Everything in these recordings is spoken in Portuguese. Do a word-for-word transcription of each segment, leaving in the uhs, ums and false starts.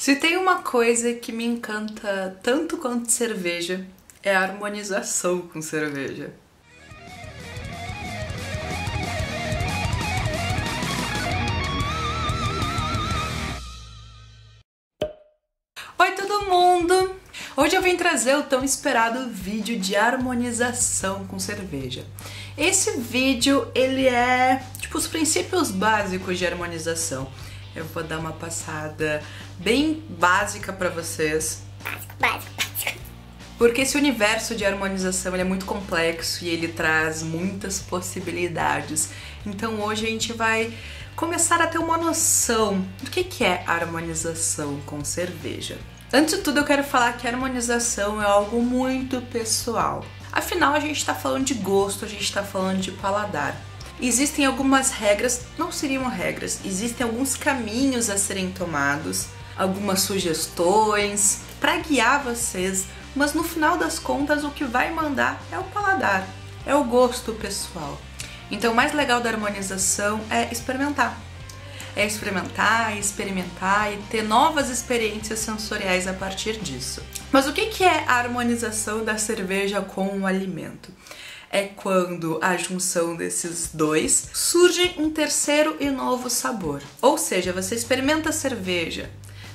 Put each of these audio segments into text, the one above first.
Se tem uma coisa que me encanta tanto quanto cerveja, é a harmonização com cerveja. Oi todo mundo! Hoje eu vim trazer o tão esperado vídeo de harmonização com cerveja. Esse vídeo, ele é tipo os princípios básicos de harmonização. Eu vou dar uma passada bem básica pra vocês. Básico, básico. Porque esse universo de harmonização ele é muito complexo e ele traz muitas possibilidades. Então hoje a gente vai começar a ter uma noção do que que é harmonização com cerveja. Antes de tudo eu quero falar que a harmonização é algo muito pessoal. Afinal a gente está falando de gosto, a gente está falando de paladar. Existem algumas regras, não seriam regras, existem alguns caminhos a serem tomados, algumas sugestões para guiar vocês, mas no final das contas o que vai mandar é o paladar, é o gosto pessoal. Então o mais legal da harmonização é experimentar. É experimentar, experimentar e ter novas experiências sensoriais a partir disso. Mas o que é a harmonização da cerveja com o alimento? É quando a junção desses dois surge um terceiro e novo sabor. Ou seja, você experimenta a cerveja,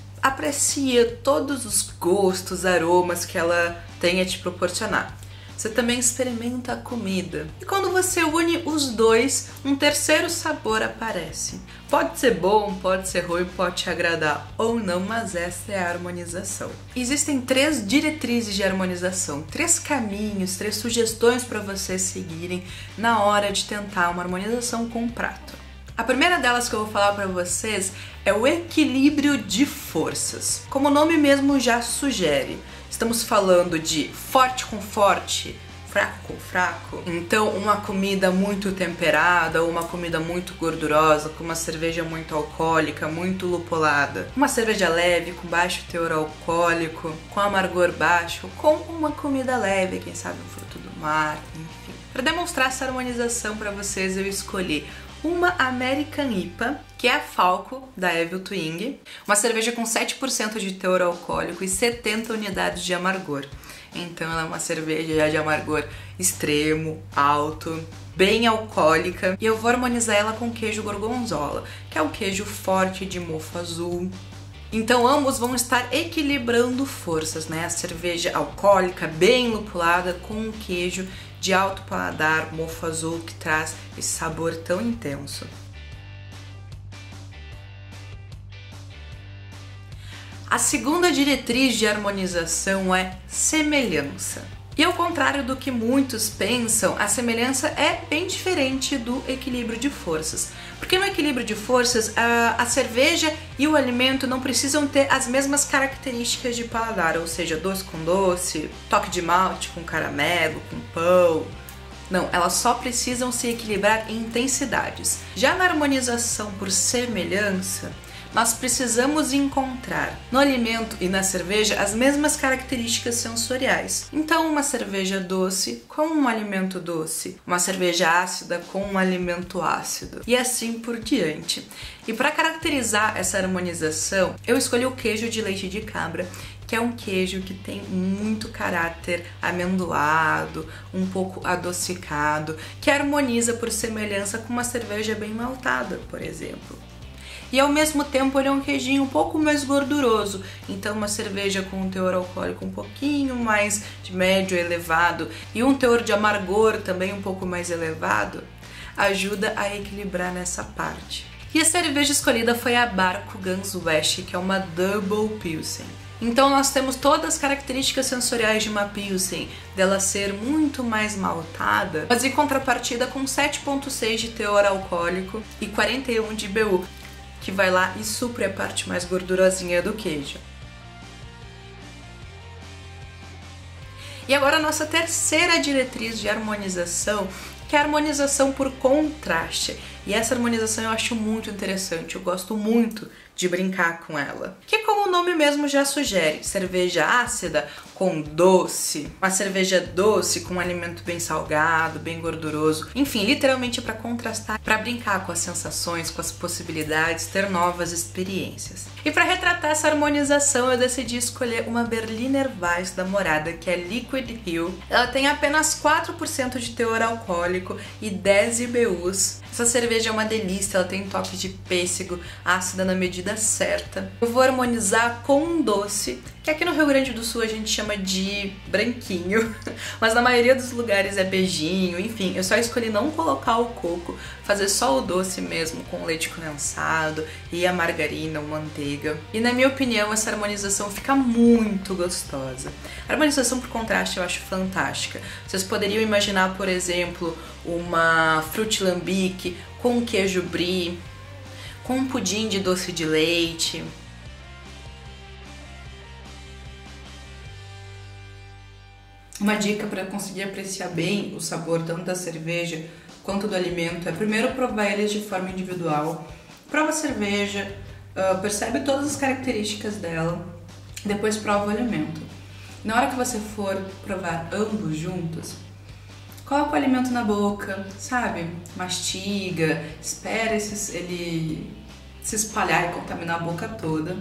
aprecia todos os gostos, aromas que ela tem a te proporcionar. Você também experimenta a comida. E quando você une os dois, um terceiro sabor aparece. Pode ser bom, pode ser ruim, pode te agradar ou não, mas essa é a harmonização. Existem três diretrizes de harmonização, três caminhos, três sugestões para vocês seguirem na hora de tentar uma harmonização com um prato. A primeira delas que eu vou falar para vocês é o equilíbrio de forças. Como o nome mesmo já sugere, estamos falando de forte com forte, fraco com fraco. Então uma comida muito temperada ou uma comida muito gordurosa, com uma cerveja muito alcoólica, muito lupulada. Uma cerveja leve, com baixo teor alcoólico, com amargor baixo, com uma comida leve, quem sabe um fruto do mar, enfim. Para demonstrar essa harmonização para vocês, eu escolhi uma American I P A, que é a Falco, da Evil Twin, uma cerveja com sete por cento de teor alcoólico e setenta unidades de amargor. Então ela é uma cerveja já de amargor extremo, alto, bem alcoólica. E eu vou harmonizar ela com queijo gorgonzola, que é um queijo forte de mofo azul. Então ambos vão estar equilibrando forças, né? A cerveja alcoólica, bem lupulada, com um queijo de alto paladar, mofo azul, que traz esse sabor tão intenso. A segunda diretriz de harmonização é semelhança. E ao contrário do que muitos pensam, a semelhança é bem diferente do equilíbrio de forças. Porque no equilíbrio de forças, a, a cerveja e o alimento não precisam ter as mesmas características de paladar, ou seja, doce com doce, toque de malte com caramelo, com pão. Não, elas só precisam se equilibrar em intensidades. Já na harmonização por semelhança, nós precisamos encontrar no alimento e na cerveja as mesmas características sensoriais. Então, uma cerveja doce com um alimento doce, uma cerveja ácida com um alimento ácido, e assim por diante. E para caracterizar essa harmonização, eu escolhi o queijo de leite de cabra, que é um queijo que tem muito caráter amendoado, um pouco adocicado, que harmoniza por semelhança com uma cerveja bem maltada, por exemplo. E ao mesmo tempo ele é um queijinho um pouco mais gorduroso, então uma cerveja com um teor alcoólico um pouquinho mais de médio elevado e um teor de amargor também um pouco mais elevado, ajuda a equilibrar nessa parte. E a cerveja escolhida foi a Barco Guns West, que é uma Double Pilsen. Então nós temos todas as características sensoriais de uma Pilsen, dela ser muito mais maltada, mas em contrapartida com sete vírgula seis de teor alcoólico e quarenta e um de B U, que vai lá e supre a parte mais gordurosinha do queijo. E agora a nossa terceira diretriz de harmonização, que é a harmonização por contraste. E essa harmonização eu acho muito interessante, eu gosto muito de brincar com ela. Que como o nome mesmo já sugere, cerveja ácida com doce, uma cerveja doce com um alimento bem salgado, bem gorduroso, enfim, literalmente para contrastar, para brincar com as sensações, com as possibilidades, ter novas experiências. E para retratar essa harmonização, eu decidi escolher uma Berliner Weiss da Morada, que é Liquid Hill. Ela tem apenas quatro por cento de teor alcoólico e dez I B Us. Essa cerveja é uma delícia, ela tem toque de pêssego, ácida na medida certa. Eu vou harmonizar com um doce, que aqui no Rio Grande do Sul a gente chama de branquinho, mas na maioria dos lugares é beijinho, enfim, eu só escolhi não colocar o coco, fazer só o doce mesmo, com leite condensado e a margarina ou manteiga. E na minha opinião, essa harmonização fica muito gostosa. A harmonização por contraste eu acho fantástica. Vocês poderiam imaginar, por exemplo, uma fruit-lambic com queijo brie, com um pudim de doce de leite. Uma dica para conseguir apreciar bem o sabor tanto da cerveja quanto do alimento é primeiro provar eles de forma individual. Prova a cerveja, uh, percebe todas as características dela, depois prova o alimento. Na hora que você for provar ambos juntos, coloca o alimento na boca, sabe? Mastiga, espera esse, ele se espalhar e contaminar a boca toda.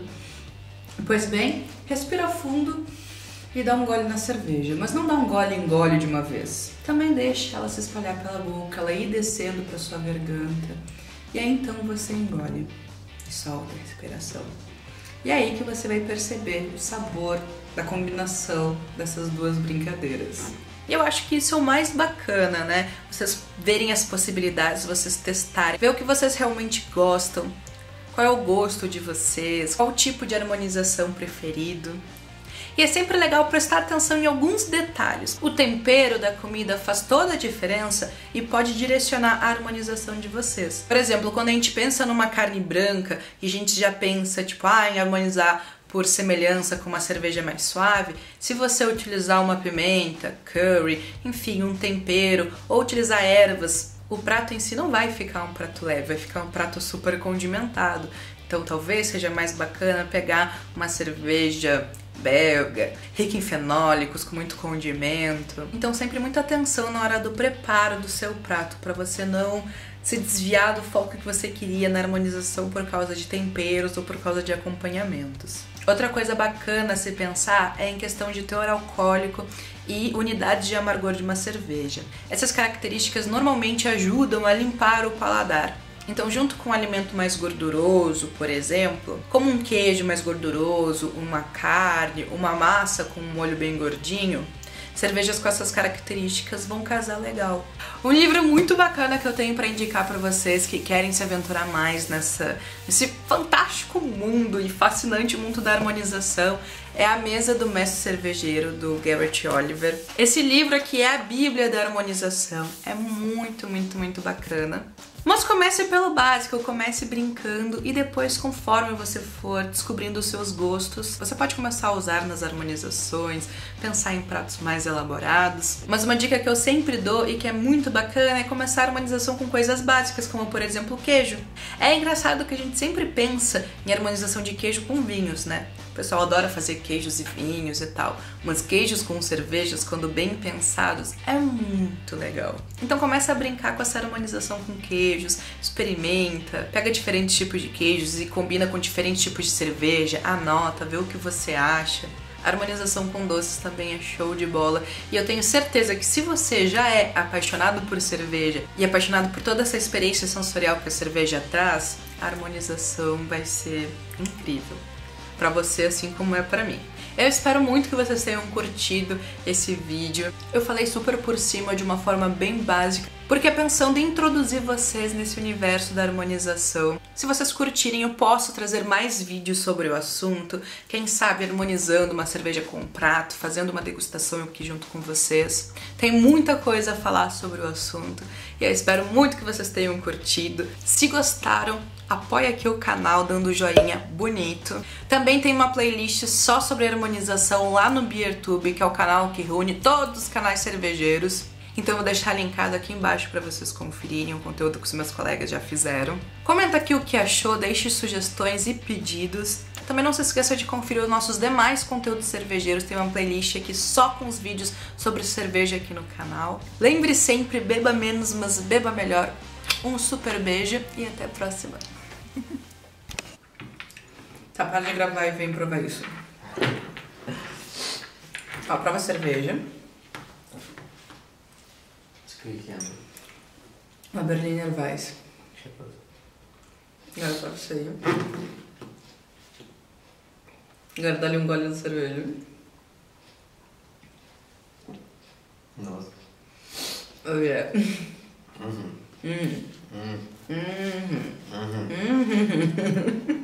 Pois bem, respira fundo e dá um gole na cerveja, mas não dá um gole em gole de uma vez. Também deixa ela se espalhar pela boca, ela ir descendo para sua garganta. E aí então você engole e solta a respiração. E é aí que você vai perceber o sabor da combinação dessas duas brincadeiras. E eu acho que isso é o mais bacana, né? Vocês verem as possibilidades, vocês testarem, ver o que vocês realmente gostam, qual é o gosto de vocês, qual o tipo de harmonização preferido. E é sempre legal prestar atenção em alguns detalhes. O tempero da comida faz toda a diferença e pode direcionar a harmonização de vocês. Por exemplo, quando a gente pensa numa carne branca e a gente já pensa tipo, ah, em harmonizar por semelhança com uma cerveja mais suave, se você utilizar uma pimenta, curry, enfim, um tempero, ou utilizar ervas, o prato em si não vai ficar um prato leve, vai ficar um prato super condimentado. Então talvez seja mais bacana pegar uma cerveja belga, rica em fenólicos, com muito condimento. Então sempre muita atenção na hora do preparo do seu prato, para você não se desviar do foco que você queria na harmonização por causa de temperos ou por causa de acompanhamentos. Outra coisa bacana a se pensar é em questão de teor alcoólico e unidade de amargor de uma cerveja. Essas características normalmente ajudam a limpar o paladar. Então, junto com um alimento mais gorduroso, por exemplo, como um queijo mais gorduroso, uma carne, uma massa com um molho bem gordinho, cervejas com essas características vão casar legal. Um livro muito bacana que eu tenho para indicar para vocês que querem se aventurar mais nessa, nesse fantástico mundo e fascinante mundo da harmonização é A Mesa do Mestre Cervejeiro, do Garrett Oliver. Esse livro aqui é a bíblia da harmonização, é muito, muito, muito bacana. Mas comece pelo básico, comece brincando e depois, conforme você for descobrindo os seus gostos, você pode começar a usar nas harmonizações, pensar em pratos mais elaborados. Mas uma dica que eu sempre dou e que é muito bacana é começar a harmonização com coisas básicas, como por exemplo o queijo. É engraçado que a gente sempre pensa em harmonização de queijo com vinhos, né? O pessoal adora fazer queijos e vinhos e tal, mas queijos com cervejas, quando bem pensados, é muito legal. Então começa a brincar com essa harmonização com queijos, experimenta, pega diferentes tipos de queijos e combina com diferentes tipos de cerveja, anota, vê o que você acha. A harmonização com doces também é show de bola e eu tenho certeza que se você já é apaixonado por cerveja e apaixonado por toda essa experiência sensorial que a cerveja traz, a harmonização vai ser incrível pra você, assim como é pra mim. Eu espero muito que vocês tenham curtido esse vídeo. Eu falei super por cima, de uma forma bem básica, porque é pensando em introduzir vocês nesse universo da harmonização. Se vocês curtirem, eu posso trazer mais vídeos sobre o assunto, quem sabe harmonizando uma cerveja com um prato, fazendo uma degustação aqui junto com vocês. Tem muita coisa a falar sobre o assunto e eu espero muito que vocês tenham curtido. Se gostaram, apoia aqui o canal dando joinha bonito. Também tem uma playlist só sobre harmonização lá no BeerTube, que é o canal que reúne todos os canais cervejeiros. Então eu vou deixar linkado aqui embaixo para vocês conferirem o conteúdo que os meus colegas já fizeram. Comenta aqui o que achou, deixe sugestões e pedidos. Também não se esqueça de conferir os nossos demais conteúdos cervejeiros. Tem uma playlist aqui só com os vídeos sobre cerveja aqui no canal. Lembre sempre, beba menos, mas beba melhor. Um super beijo e até a próxima. Tá, para de gravar e vem provar isso. Ó, prova a cerveja. Uma Berliner Weiss. Agora pra você aí. Agora dá-lhe um gole de cerveja. Nossa. Oh yeah. Uhum. Hum. Uhum. Uhum. Uhum. Uhum.